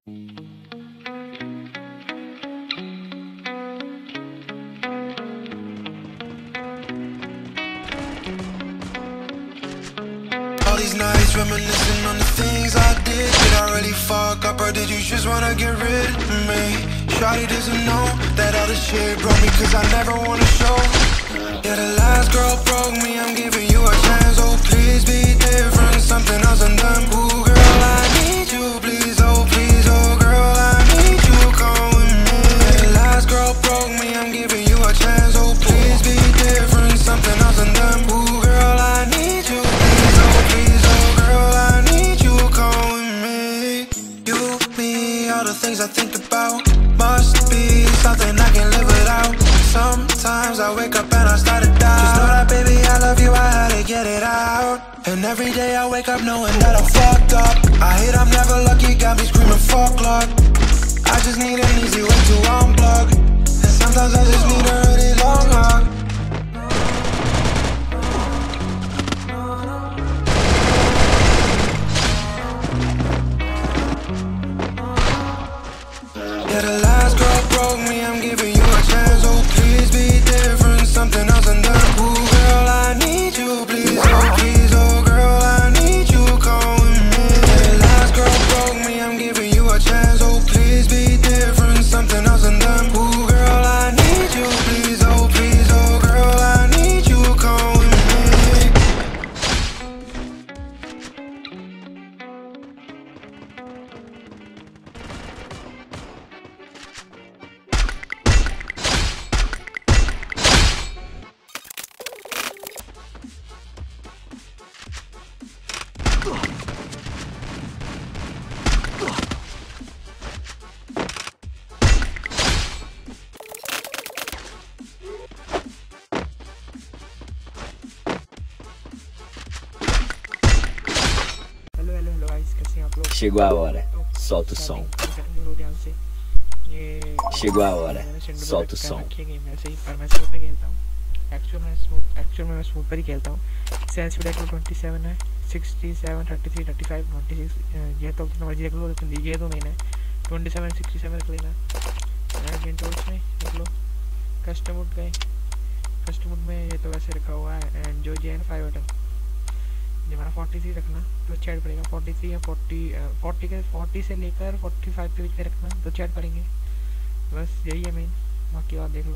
All these nights reminiscing on the things I did. Did I really fuck up or did you just wanna get rid of me? Shawty doesn't know that all this shit broke me, cause I never wanna show. Yeah, the last girl broke me, I'm giving you a chance. Oh, please be different, something else than them. Ooh, girl, I need you, please, oh girl, I need you, come with me. Yeah, the last girl broke me, I'm giving you a chance. Oh, please be different, something else than them. Ooh, girl, I need you, please, oh girl, I need you, come with me. You, me, all the things I think about must be something I can live without. Sometimes I wake up and I start to doubt. Just know that baby, I love you, I had to get it out. And every day I wake up knowing that I'm fucked up. I hate I'm never lucky, got me screaming fuck luck. I just need an easy way to unplug. And sometimes I just need a really long hug. Yeah, the last girl broke me, I'm giving you a chance. Oh, please be different, something else than that. Ooh, girl, I need you, please, oh girl, I need you, come with me. Yeah, the last girl broke me, I'm giving you a chance. Oh, please be different, something else than that. Ooh, girl, I need you, please, oh girl, I need you, come with me. Hello guys, कैसे हैं आप लोग? Chegou a hora, solta o som. Chegou a hora, solta o som. Actual में मैं smooth पर ही खेलता हूँ। Sensitive deck 27 है, 67, 33, 35, 96 ये तो कितना मर्जी रख लो, लेकिन ये तो मेन है। 27, 67 रख लेना। गेम टूल्स में देख लो, कस्टम मोड गए, कस्टम मोड में ये तो वैसे रखा हुआ है। एंड जो JN 5 बटन ये हमारा 43 रखना तो चैट पड़ेगा। 43 या 40 से लेकर 45 के बीच में रखना तो चैट पड़ेंगे। बस यही है मेन, बाकी और देख लो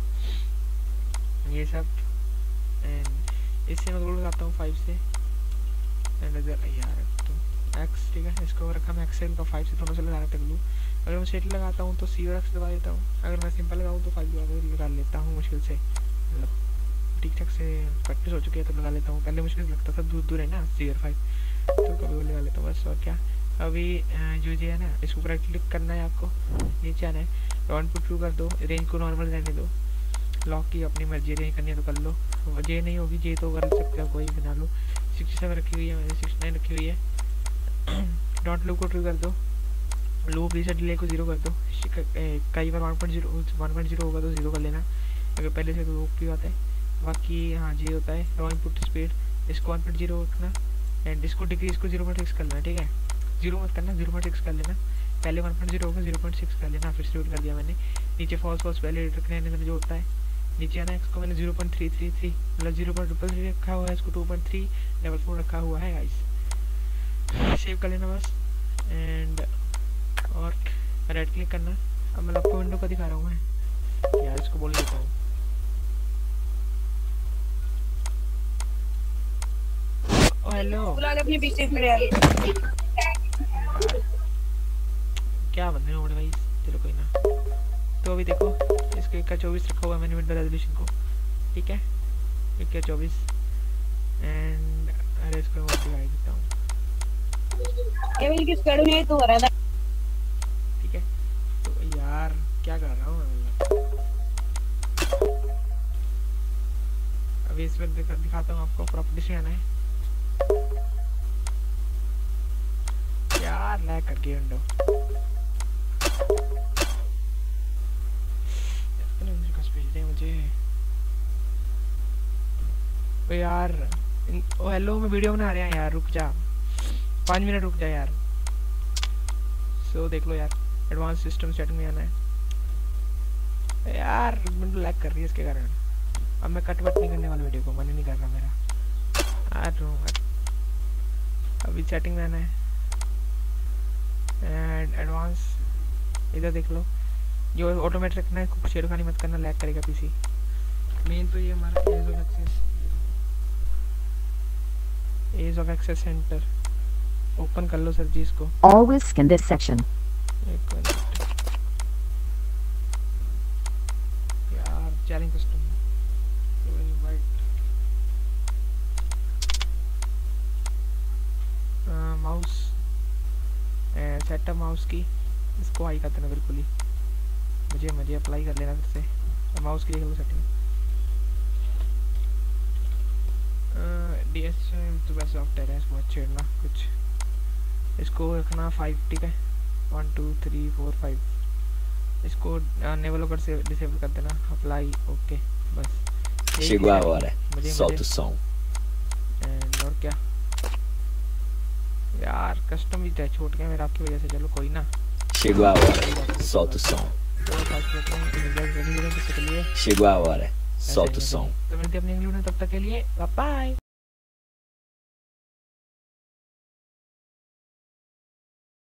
ये सब। एंड इससे मैं गोल लगाता हूँ 5 से। एंड अगर यार तो एक्स ठीक है, इसको रखा मैं एक्सेल का 5 से दोनों से लगा तक लूँ। अगर मैं सेट लगाता हूँ तो C और X दबा देता हूँ। अगर मैं सिंपल लगाऊँ तो 5 लगा लेता हूँ मुश्किल से, मतलब ठीक ठाक से प्रैक्टिस हो चुकी है तो लगा लेता हूँ। पहले मुश्किल लगता था, दूर दूर है ना C और 5, तो कभी वो लगा लेता हूँ बस। और क्या अभी जो है ना, इसको ऊपर क्लिक करना है आपको, नीचे आना है, रॉन पुट शुरू कर दो, रेंज को नॉर्मल रहने दो, लॉक की अपनी मर्जी रेंज करनी है तो कर लो। जे नहीं होगी जे तो कर सकते हो, कोई बना लो। 67 रखी हुई है मैंने, 69 रखी हुई है। डॉट लूप को ट्रू कर दो, लूप रीसेट डिले को 0 कर दो। कई बार 1.0 होगा तो 0 कर लेना, अगर पहले से तो लूप भी आता है। बाकी हाँ जी होता है रॉ इनपुट स्पीड, इसको 1.0 रखना एंड इसको डिक्रीज को 0.6 कर लेना, ठीक है। 0 मत करना, 0.6 कर लेना। पहले 1.0 होगा 0.6 कर लेना, फिर से कर दिया मैंने। नीचे फॉल्स वैलिड रखने में जो होता है, नीचे आना, इसको मैंने 0.333 मतलब 0.333 रखा हुआ है, इसको 2.3 लेवल 4 रखा हुआ है गाइस। सेव कर लेना बस। एंड और राइट क्लिक करना। अब मैं आपको विंडो का दिखा रहा हूँ मैं यार, इसको बोल देता हूँ। हेलो क्या बंदे हो बड़े भाई, चलो कोई ना। तो अभी देखो इसको 1:24 रखा हुआ है मैंने विंडो रेजोल्यूशन को, ठीक है 1:24। एंड अरे इसको मैं दिखा देता हूँ, ठीक है। तो यार क्या कर रहा हूँ मैं, अभी इसमें दिखाता हूँ आपको। प्रॉपर्टीज में आना है यार, लैग करके विंडो मुझे ओ यार। हेलो मैं वीडियो बना रहा हैं यार, रुक जा 5 मिनट रुक जा यार। सो देख लो यार, एडवांस सिस्टम सेटिंग में आना है यार। विंडो लैग कर रही है इसके कारण। अब मैं कट वट नहीं करने वाला वीडियो को, मन ही नहीं कर रहा मेरा। अभी सेटिंग में आना है एंड एडवांस, इधर देख लो। जो ऑटोमेटिक रखना है, छेड़खानी मत करना, लैग करेगा पीसी। मेन तो ये हमारा ease of access centre open कर लो सर जी इसको। Always scan this section. एक मिनट यार, challenge custom mouse and setup mouse की इसको हाई कर देना बिल्कुल ही। मुझे अप्लाई कर लेना फिर से। माउस की देख लो सेटिंग। DS तो वैसे सॉफ्टवेयर है, इसको मत छेड़ना कुछ। इसको रखना 5, ठीक है। 1 2 3 4 5। इसको नेवल कर से डिसेबल कर देना। अप्लाई, ओके, बस। Chegou a hora. Solta o som. And और क्या यार, कस्टम भी छोड़ गया मेरा आपकी वजह से। चलो कोई ना। Chegou a hora. Solta o som. Chegou a hora. Solta o som. तो मिलते हैं अपने अगले वीडियो में, तब तक के लिए बाय बाय।